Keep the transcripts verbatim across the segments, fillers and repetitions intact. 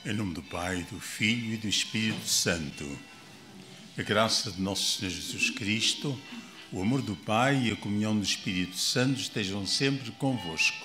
Em nome do Pai, do Filho e do Espírito Santo. A graça de nosso Senhor Jesus Cristo, o amor do Pai e a comunhão do Espírito Santo estejam sempre convosco.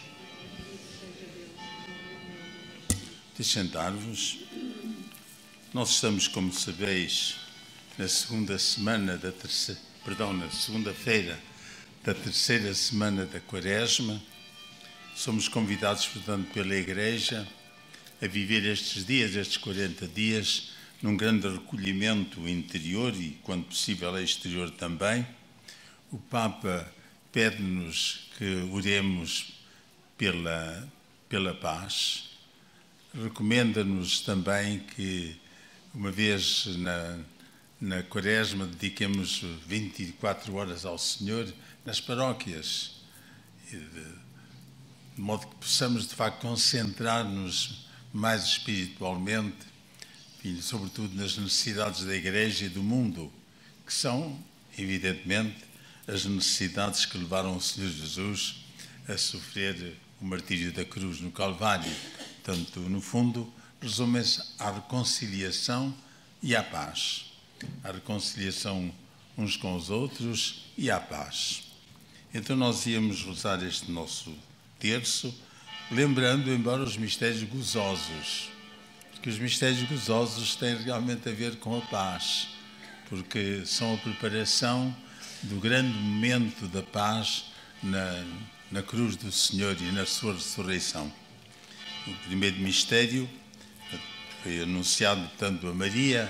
Deixe sentar-vos. Nós estamos, como sabeis, na segunda semana da terceira, perdão, na segunda-feira da terceira semana da Quaresma. Somos convidados, portanto, pela Igreja a viver estes dias, estes quarenta dias, num grande recolhimento interior e, quando possível, exterior também. O Papa pede-nos que oremos pela, pela paz. Recomenda-nos também que, uma vez na, na Quaresma, dediquemos vinte e quatro horas ao Senhor nas paróquias, de, de modo que possamos, de facto, concentrar-nos mais espiritualmente, e sobretudo nas necessidades da Igreja e do mundo, que são, evidentemente, as necessidades que levaram o Senhor Jesus a sofrer o martírio da cruz no Calvário. Portanto, no fundo, resumem-se à reconciliação e à paz. À reconciliação uns com os outros e à paz. Então nós íamos rezar este nosso terço, lembrando, embora os mistérios gozosos, que os mistérios gozosos têm realmente a ver com a paz, porque são a preparação do grande momento da paz na, na cruz do Senhor e na sua ressurreição. O primeiro mistério foi anunciado, portanto, a Maria,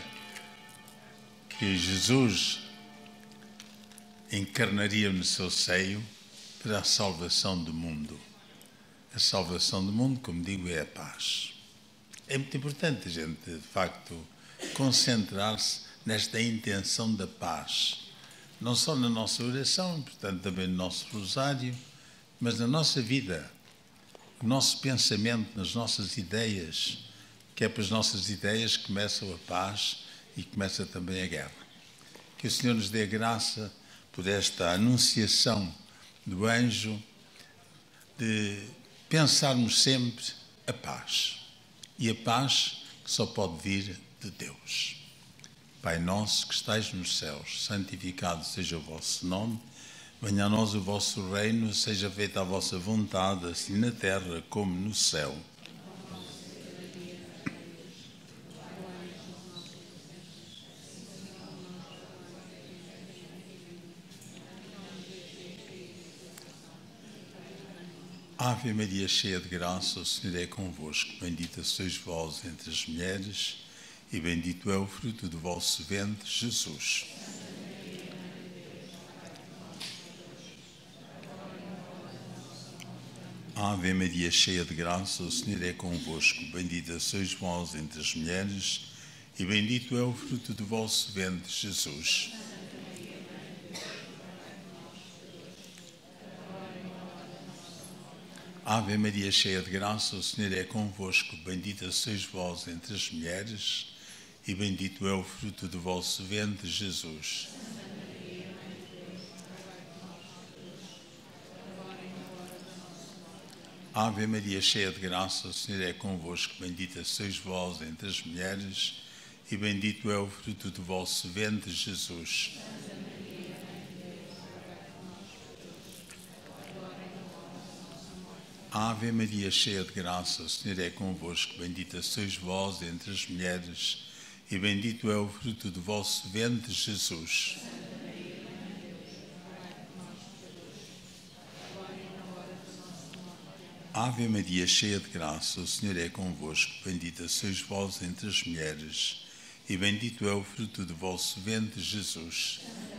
que Jesus encarnaria no seu seio para a salvação do mundo. A salvação do mundo, como digo, é a paz. É muito importante a gente, de facto, concentrar-se nesta intenção da paz. Não só na nossa oração, portanto, também no nosso rosário, mas na nossa vida, no nosso pensamento, nas nossas ideias, que é pelas nossas ideias que começa a paz e começa também a guerra. Que o Senhor nos dê graça por esta anunciação do anjo de pensarmos sempre a paz. E a paz que só pode vir de Deus. Pai nosso que estais nos céus, santificado seja o vosso nome. Venha a nós o vosso reino, seja feita a vossa vontade, assim na terra como no céu. Ave Maria, cheia de graça, o Senhor é convosco. Bendita sois vós entre as mulheres, e bendito é o fruto do vosso ventre, Jesus. Ave Maria, cheia de graça, o Senhor é convosco. Bendita sois vós entre as mulheres, e bendito é o fruto do vosso ventre, Jesus. Ave Maria, cheia de graça, o Senhor é convosco. Bendita sois vós entre as mulheres, e bendito é o fruto do vosso ventre, Jesus. Ave Maria, cheia de graça, o Senhor é convosco. Bendita sois vós entre as mulheres, e bendito é o fruto do vosso ventre, Jesus. Ave Maria, cheia de graça, o Senhor é convosco. Bendita sois vós entre as mulheres, e bendito é o fruto do vosso ventre, Jesus. Ave Maria, cheia de graça, o Senhor é convosco. Bendita sois vós entre as mulheres, e bendito é o fruto do vosso ventre, Jesus.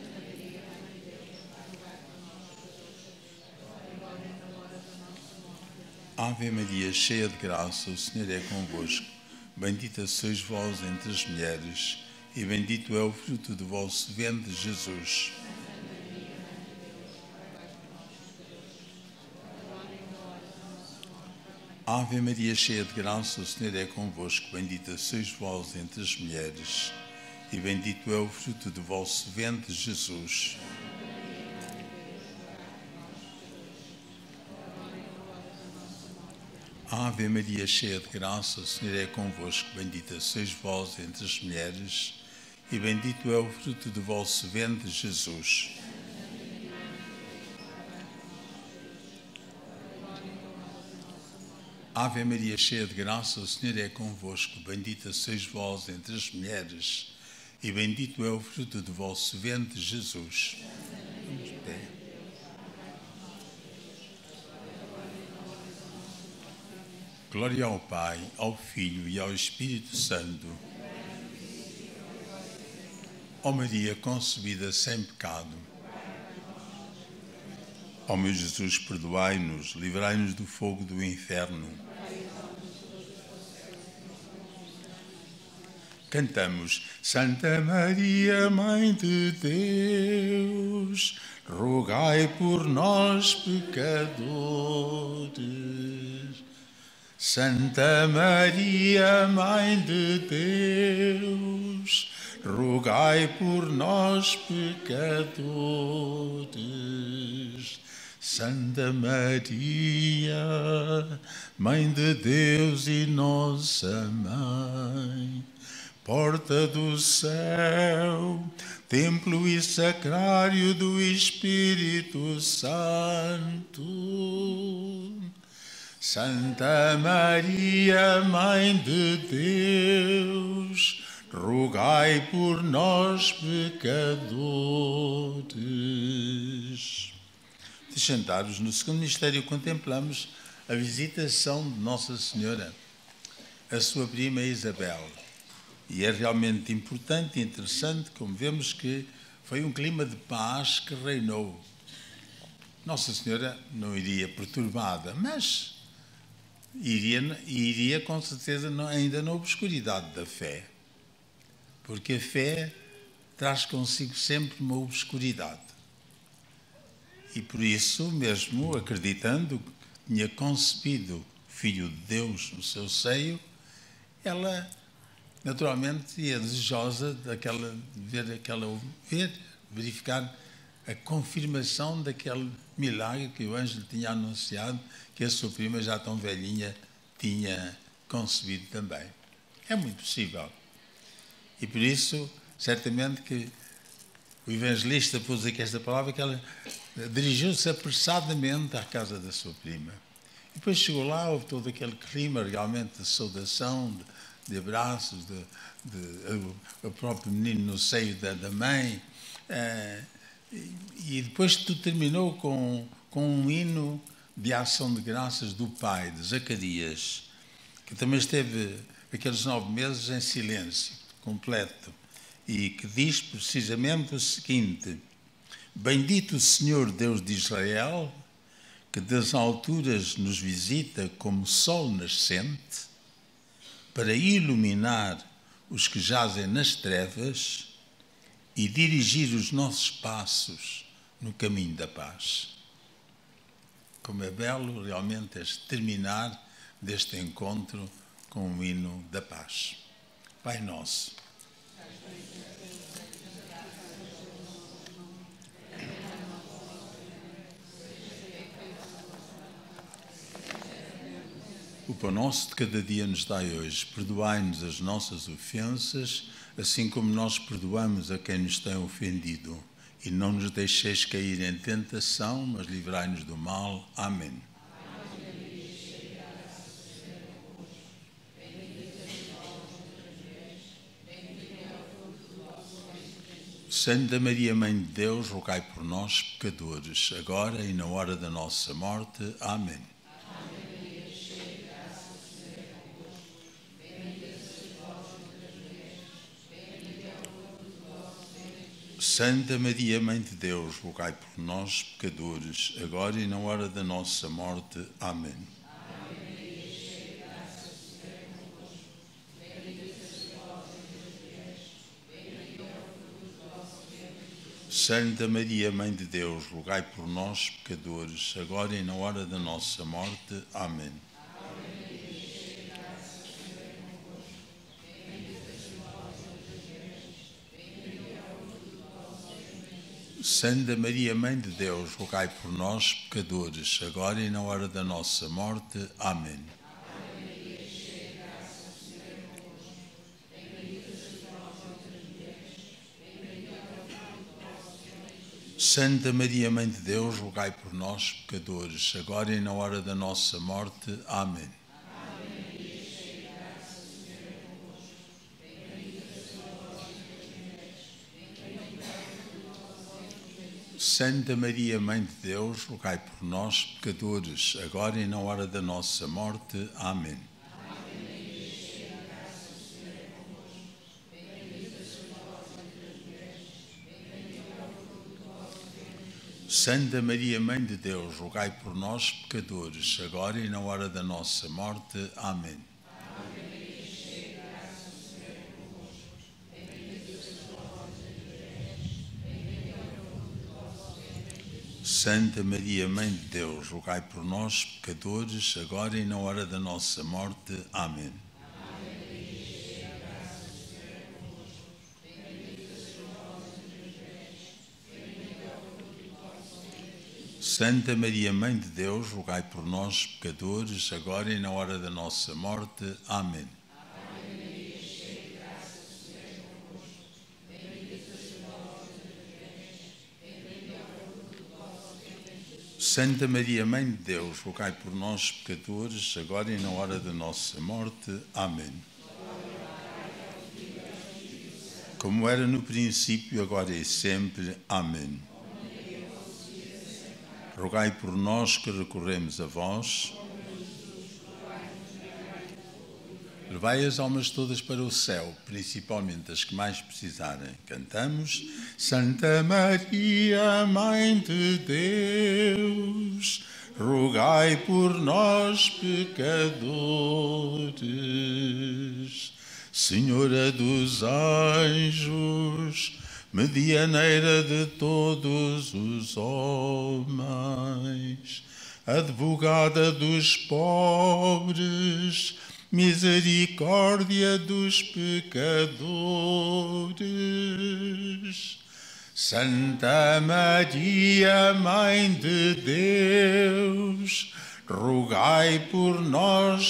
Ave Maria, cheia de graça, o Senhor é convosco. Bendita sois vós entre as mulheres, e bendito é o fruto do vosso ventre, Jesus. Ave Maria, cheia de graça, o Senhor é convosco. Bendita sois vós entre as mulheres, e bendito é o fruto do vosso ventre, Jesus. Ave Maria, cheia de graça, o Senhor é convosco. Bendita sois vós entre as mulheres, e bendito é o fruto do vosso ventre, Jesus. Ave Maria, cheia de graça, o Senhor é convosco. Bendita sois vós entre as mulheres, e bendito é o fruto do vosso ventre, Jesus. Vamos de pé. Glória ao Pai, ao Filho e ao Espírito Santo. Ó Maria concebida sem pecado. Ó meu Jesus, perdoai-nos, livrai-nos do fogo do inferno. Cantamos: Santa Maria, Mãe de Deus, rogai por nós, pecadores. Santa Maria, Mãe de Deus, rogai por nós, pecadores. Santa Maria, Mãe de Deus e nossa Mãe, porta do céu, templo e sacrário do Espírito Santo. Santa Maria, Mãe de Deus, rogai por nós, pecadores. De sentados no segundo mistério, contemplamos a visitação de Nossa Senhora, a sua prima Isabel. E é realmente importante e interessante, como vemos que foi um clima de paz que reinou. Nossa Senhora não iria perturbada, mas iria, iria com certeza ainda na obscuridade da fé. Porque a fé traz consigo sempre uma obscuridade. E por isso, mesmo acreditando que tinha concebido o Filho de Deus no seu seio, ela naturalmente ia desejosa daquela, de ver aquela, ver, verificar a confirmação daquele milagre que o anjo lhe tinha anunciado, que a sua prima, já tão velhinha, tinha concebido também. É muito possível. E por isso, certamente que o evangelista pôs aqui esta palavra, que ela dirigiu-se apressadamente à casa da sua prima. E depois chegou lá, houve todo aquele clima realmente de saudação, de, de abraços, de, de, de, o próprio menino no seio da, da mãe. Eh, e depois tudo terminou com, com um hino de ação de graças do pai, de Zacarias, que também esteve aqueles nove meses em silêncio completo, e que diz precisamente o seguinte: Bendito o Senhor Deus de Israel, que das alturas nos visita como sol nascente, para iluminar os que jazem nas trevas e dirigir os nossos passos no caminho da paz. Como é belo realmente este terminar deste encontro com o hino da paz. Pai nosso, o pão nosso de cada dia nos dai hoje. Perdoai-nos as nossas ofensas, assim como nós perdoamos a quem nos tem ofendido. E não nos deixeis cair em tentação, mas livrai-nos do mal. Amém. Santa Maria, Mãe de Deus, rogai por nós, pecadores, agora e na hora da nossa morte. Amém. Santa Maria, Mãe de Deus, rogai por nós, pecadores, agora e na hora da nossa morte. Amém. Santa Maria, Mãe de Deus, rogai por nós, pecadores, agora e na hora da nossa morte. Amém. Santa Maria, Mãe de Deus, rogai por nós, pecadores, agora e na hora da nossa morte. Amém. Santa Maria, Mãe de Deus, rogai por nós, pecadores, agora e na hora da nossa morte. Amém. Santa Maria, Mãe de Deus, rogai por nós, pecadores, agora e na hora da nossa morte. Amém. Santa Maria, Mãe de Deus, rogai por nós, pecadores, agora e na hora da nossa morte. Amém. Santa Maria, Mãe de Deus, rogai por nós, pecadores, agora e na hora da nossa morte. Amém. Santa Maria, Mãe de Deus, rogai por nós, pecadores, agora e na hora da nossa morte. Amém. Santa Maria, Mãe de Deus, rogai por nós, pecadores, agora e na hora da nossa morte. Amém. Como era no princípio, agora e sempre. Amém. Rogai por nós que recorremos a vós. Levai as almas todas para o céu, principalmente as que mais precisarem. Cantamos: Santa Maria, Mãe de Deus, rogai por nós, pecadores. Senhora dos anjos, medianeira de todos os homens, advogada dos pobres, misericórdia dos pecadores. Santa Maria, Mãe de Deus, rogai por nós,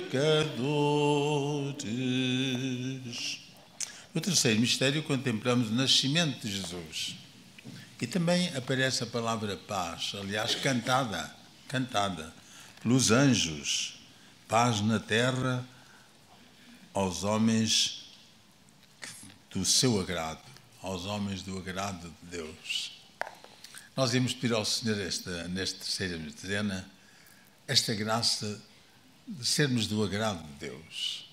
pecadores. No terceiro mistério contemplamos o nascimento de Jesus. E também aparece a palavra paz, aliás, cantada, cantada pelos anjos. Paz na terra aos homens do seu agrado, aos homens do agrado de Deus. Nós íamos pedir ao Senhor esta, nesta terceira dezena esta graça de sermos do agrado de Deus.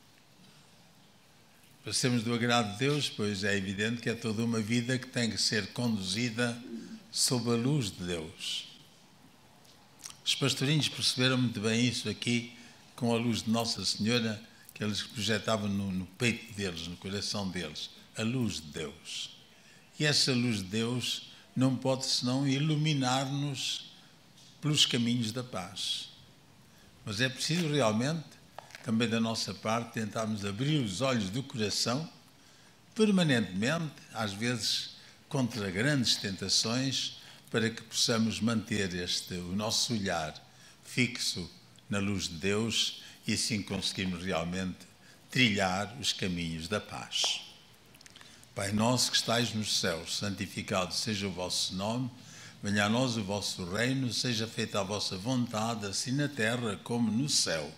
Para sermos do agrado de Deus, pois é evidente que é toda uma vida que tem que ser conduzida sob a luz de Deus. Os pastorinhos perceberam muito bem isso aqui, com a luz de Nossa Senhora, que eles projetavam no, no peito deles, no coração deles, a luz de Deus. E essa luz de Deus não pode senão iluminar-nos pelos caminhos da paz. Mas é preciso realmente, também da nossa parte, tentarmos abrir os olhos do coração, permanentemente, às vezes contra grandes tentações, para que possamos manter este, o nosso olhar fixo na luz de Deus e assim conseguirmos realmente trilhar os caminhos da paz. Pai nosso que estais nos céus, santificado seja o vosso nome, venha a nós o vosso reino, seja feita a vossa vontade, assim na terra como no céu.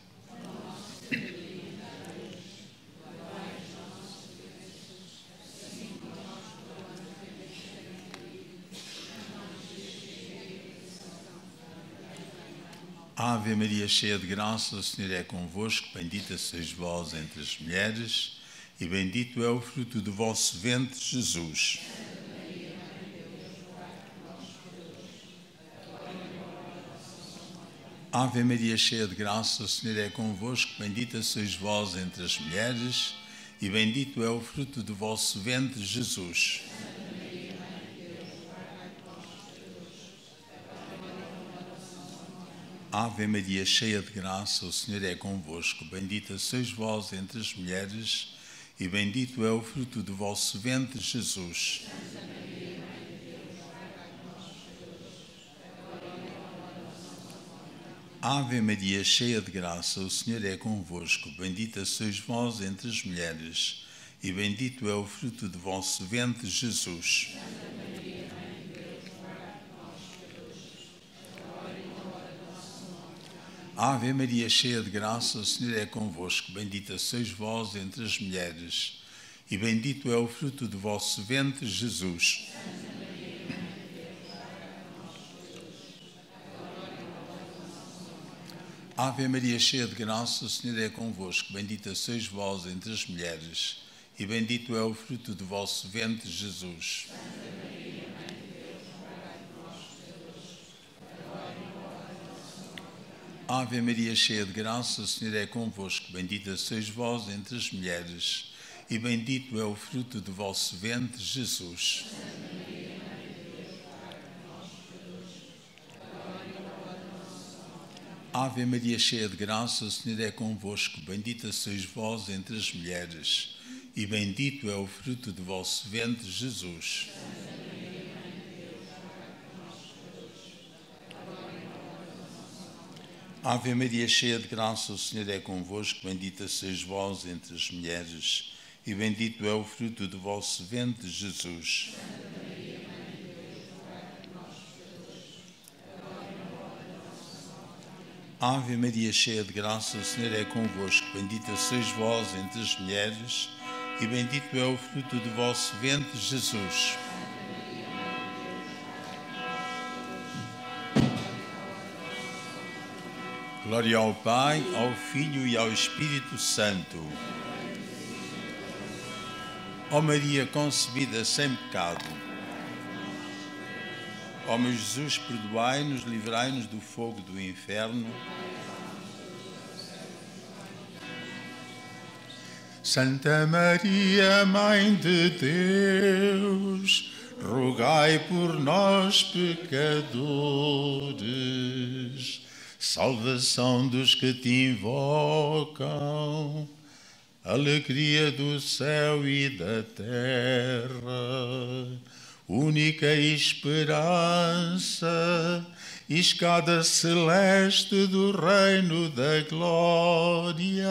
Ave Maria, cheia de graça, o Senhor é convosco, bendita sois vós entre as mulheres, e bendito é o fruto do vosso ventre, Jesus. Ave Maria, cheia de graça, o Senhor é convosco, bendita sois vós entre as mulheres, e bendito é o fruto do vosso ventre, Jesus. Ave Maria, cheia de graça, o Senhor é convosco, bendita sois vós entre as mulheres, e bendito é o fruto do vosso ventre, Jesus. Ave Maria, cheia de graça, o Senhor é convosco, bendita sois vós entre as mulheres, e bendito é o fruto do vosso ventre, Jesus. Ave Maria, cheia de graça, o Senhor é convosco. Bendita sois vós entre as mulheres, e bendito é o fruto do vosso ventre, Jesus. Ave Maria, cheia de graça, o Senhor é convosco. Bendita sois vós entre as mulheres, e bendito é o fruto do vosso ventre, Jesus. Ave Maria, cheia de graça, o Senhor é convosco. Bendita sois vós entre as mulheres, e bendito é o fruto do vosso ventre, Jesus. Ave Maria, cheia de graça, o Senhor é convosco. Bendita sois vós entre as mulheres, e bendito é o fruto do vosso ventre, Jesus. Ave Maria, cheia de graça, o Senhor é convosco. Bendita sois vós entre as mulheres, e bendito é o fruto do vosso ventre, Jesus. Ave Maria, cheia de graça, o Senhor é convosco. Bendita sois vós entre as mulheres, e bendito é o fruto do vosso ventre, Jesus. Glória ao Pai, ao Filho e ao Espírito Santo. Ó Maria concebida sem pecado, ó meu Jesus, perdoai-nos, livrai-nos do fogo do inferno. Santa Maria, Mãe de Deus, rogai por nós, pecadores, salvação dos que te invocam, alegria do céu e da terra, única esperança, escada celeste do reino da glória.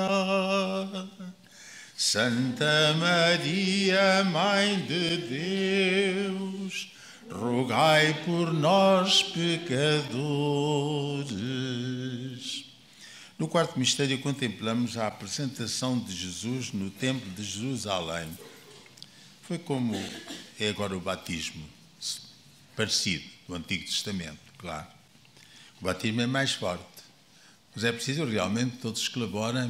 Santa Maria, Mãe de Deus, rogai por nós, pecadores. No quarto mistério contemplamos a apresentação de Jesus no templo de Jerusalém. Foi como é agora o batismo, parecido do Antigo Testamento, claro. O batismo é mais forte, mas é preciso realmente que todos colaborem.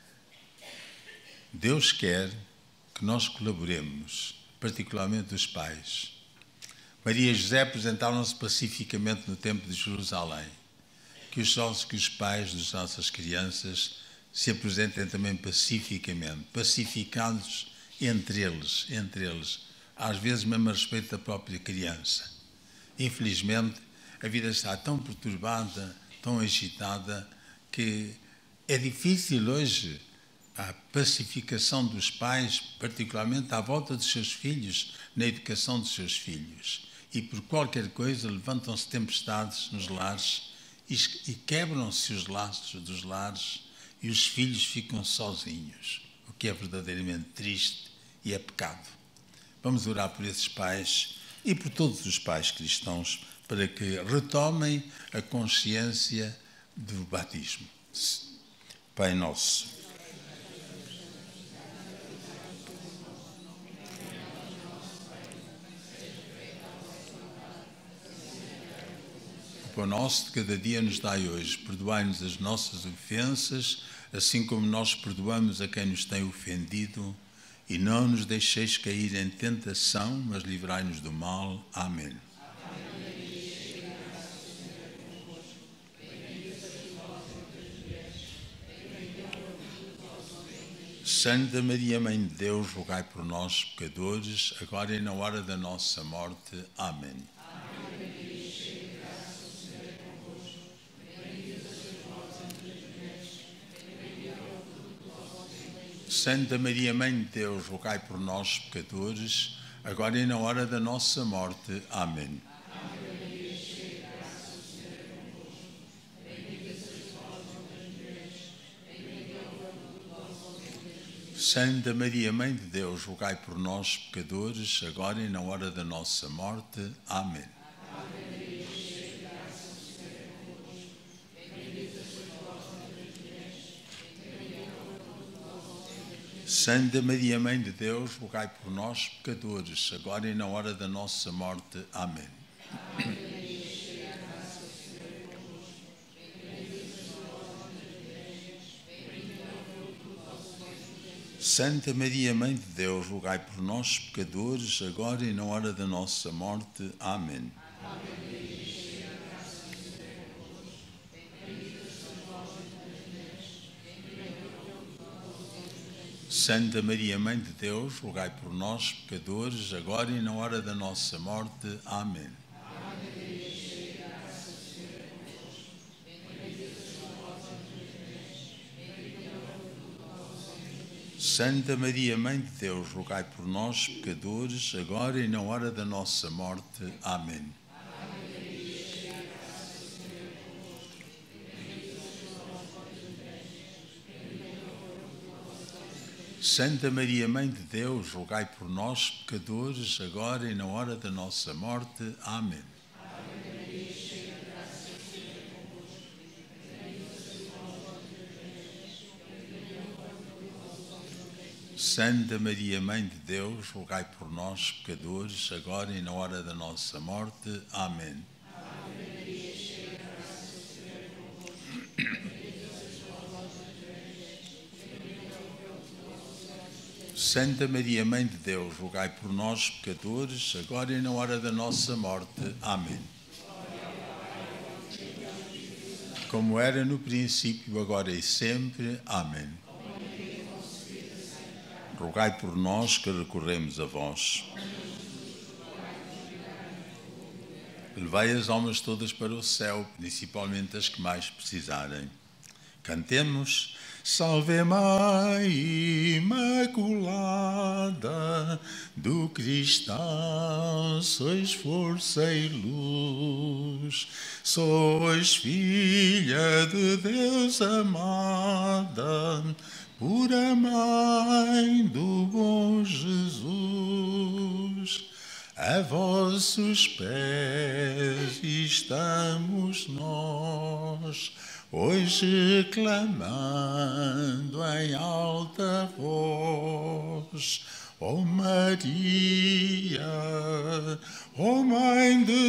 Deus quer que nós colaboremos, particularmente os pais. Maria e José apresentaram-se pacificamente no templo de Jerusalém. Que os, que os pais das nossas crianças se apresentem também pacificamente, pacificados entre eles, entre eles, às vezes mesmo a respeito da própria criança. Infelizmente, a vida está tão perturbada, tão agitada, que é difícil hoje a pacificação dos pais, particularmente à volta dos seus filhos, na educação dos seus filhos. E por qualquer coisa levantam-se tempestades nos lares e quebram-se os laços dos lares e os filhos ficam sozinhos, o que é verdadeiramente triste e é pecado. Vamos orar por esses pais e por todos os pais cristãos para que retomem a consciência do batismo. Pai nosso, o pão nosso de cada dia nos dai hoje. Perdoai-nos as nossas ofensas, assim como nós perdoamos a quem nos tem ofendido. E não nos deixeis cair em tentação, mas livrai-nos do mal. Amém. Santa Maria, Mãe de Deus, rogai por nós, pecadores, agora e na hora da nossa morte. Amém. Santa Maria, Mãe de Deus, rogai por nós, pecadores, agora e na hora da nossa morte. Amém. Santa Maria, Mãe de Deus, rogai por nós, pecadores, agora e na hora da nossa morte. Amém. Santa Maria, Mãe de Deus, rogai por nós, pecadores, agora e na hora da nossa morte. Amém. Santa Maria, Mãe de Deus, rogai por nós, pecadores, agora e na hora da nossa morte. Amém. Santa Maria, Mãe de Deus, rogai por nós, pecadores, agora e na hora da nossa morte. Amém. Santa Maria, Mãe de Deus, rogai por nós, pecadores, agora e na hora da nossa morte. Amém. Santa Maria, Mãe de Deus, rogai por nós, pecadores, agora e na hora da nossa morte. Amém. Santa Maria, Mãe de Deus, rogai por nós, pecadores, agora e na hora da nossa morte. Amém. Santa Maria, Mãe de Deus, rogai por nós, pecadores, agora e na hora da nossa morte. Amém. Como era no princípio, agora e sempre. Amém. Rogai por nós que recorremos a vós. Levai as almas todas para o céu, principalmente as que mais precisarem. Cantemos. Salve Mãe Imaculada, do cristão sois força e luz, sois filha de Deus amada, pura Mãe do bom Jesus. A vossos pés estamos nós, hoje clamando em alta voz. Ó Maria, ó Mãe de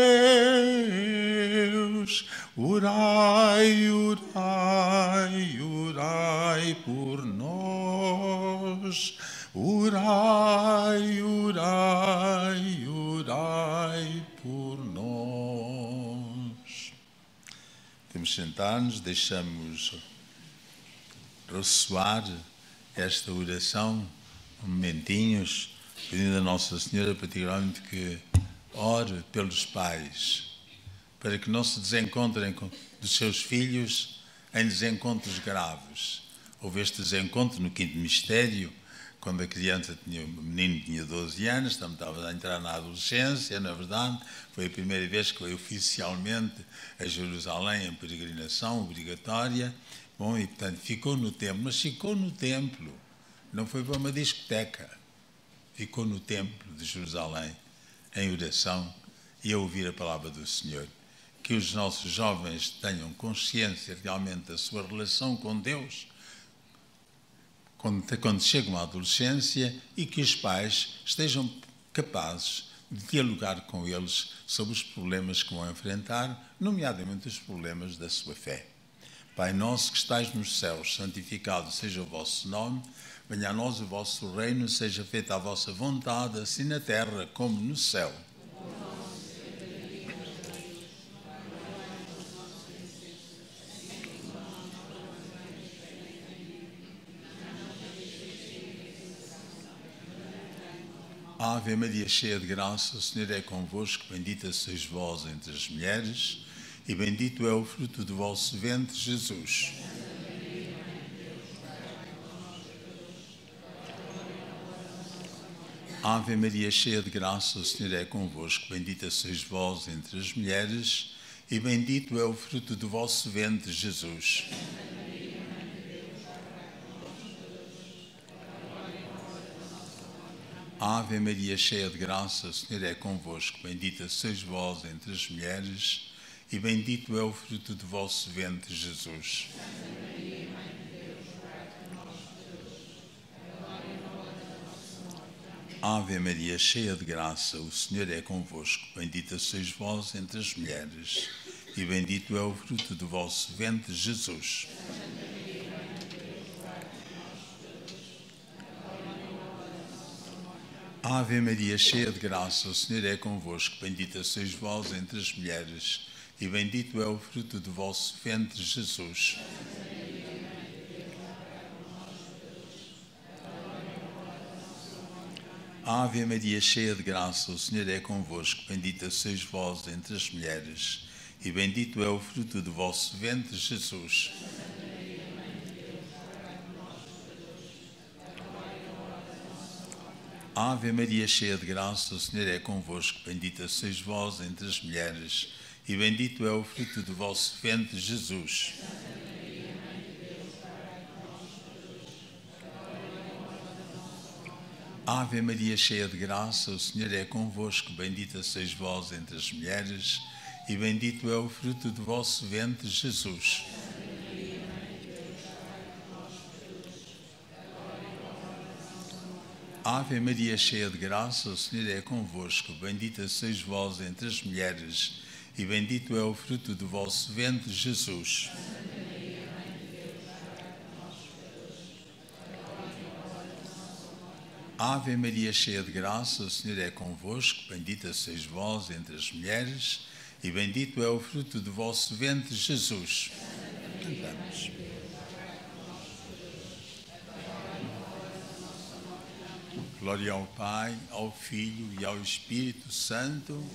Deus, orai, orai, orai por nós. Orai, orai, orai por nós. Temos de sentar-nos, deixamos ressoar esta oração, um momentinhos, pedindo a Nossa Senhora particularmente que ore pelos pais, para que não se desencontrem dos seus filhos em desencontros graves. Houve este desencontro no quinto mistério, quando a criança tinha, o menino tinha doze anos, estava a entrar na adolescência, na verdade, foi a primeira vez que foi oficialmente a Jerusalém em peregrinação obrigatória. Bom, e portanto ficou no templo, mas ficou no templo, não foi para uma discoteca, ficou no templo de Jerusalém, em oração e a ouvir a palavra do Senhor. Que os nossos jovens tenham consciência realmente da sua relação com Deus, Quando, quando chegam à adolescência, e que os pais estejam capazes de dialogar com eles sobre os problemas que vão enfrentar, nomeadamente os problemas da sua fé. Pai nosso que estais nos céus, santificado seja o vosso nome, venha a nós o vosso reino, seja feita a vossa vontade, assim na terra como no céu. Ave Maria, cheia de graça, o Senhor é convosco, bendita sois vós entre as mulheres, e bendito é o fruto do vosso ventre, Jesus. Ave Maria, cheia de graça, o Senhor é convosco, bendita sois vós entre as mulheres, e bendito é o fruto do vosso ventre, Jesus. Ave Maria, cheia de graça, o Senhor é convosco, bendita sois vós entre as mulheres, e bendito é o fruto do vosso ventre, Jesus. Santa Maria, Mãe de Deus, rogai por nós, pecadores, agora Ave Maria, cheia de graça, o Senhor é convosco. Bendita sois vós entre as mulheres, e bendito é o fruto do vosso ventre, Jesus. Ave Maria, cheia de graça, o Senhor é convosco. Bendita sois vós entre as mulheres, e bendito é o fruto do vosso ventre, Jesus. Ave Maria, cheia de graça, o Senhor é convosco. Bendita sois vós entre as mulheres, e bendito é o fruto do vosso ventre, Jesus. Ave Maria, cheia de graça, o Senhor é convosco. Bendita sois vós entre as mulheres, e bendito é o fruto do vosso ventre, Jesus. Ave Maria, cheia de graça, o Senhor é convosco. Bendita sois vós entre as mulheres, e bendito é o fruto do vosso ventre, Jesus. Ave Maria, cheia de graça, o Senhor é convosco. Bendita sois vós entre as mulheres, e bendito é o fruto do vosso ventre, Jesus. Ave Maria, cheia de graça, o Senhor é convosco. Bendita sois vós entre as mulheres, e bendito é o fruto do vosso ventre, Jesus. Cantamos. Glória ao Pai, ao Filho e ao Espírito Santo.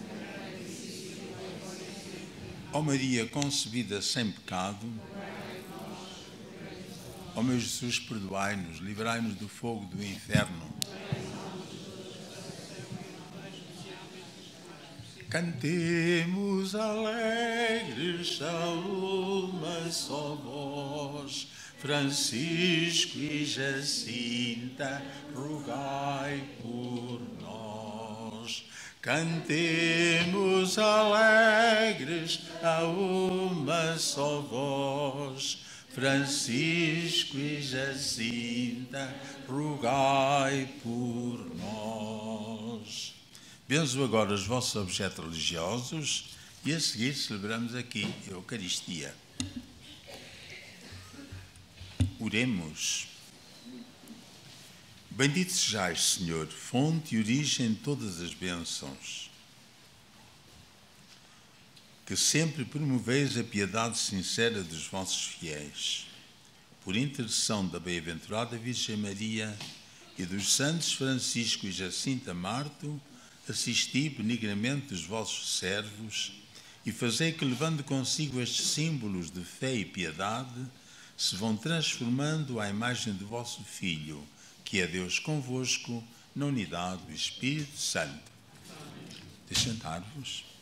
Ó Maria concebida sem pecado, ó meu Jesus, perdoai-nos, livrai-nos do fogo do inferno. Cantemos alegres a uma só voz, Francisco e Jacinta, rogai por nós. Cantemos alegres a uma só voz, Francisco e Jacinta, rogai por nós. Benzo agora os vossos objetos religiosos e a seguir celebramos aqui a Eucaristia. Oremos. Bendito sejais, Senhor, fonte e origem de todas as bênçãos, que sempre promoveis a piedade sincera dos vossos fiéis. Por intercessão da bem-aventurada Virgem Maria e dos santos Francisco e Jacinta Marto, assisti benignamente os vossos servos e fazei que, levando consigo estes símbolos de fé e piedade, se vão transformando à imagem do vosso Filho, que é Deus convosco, na unidade do Espírito Santo. Deixem-vos.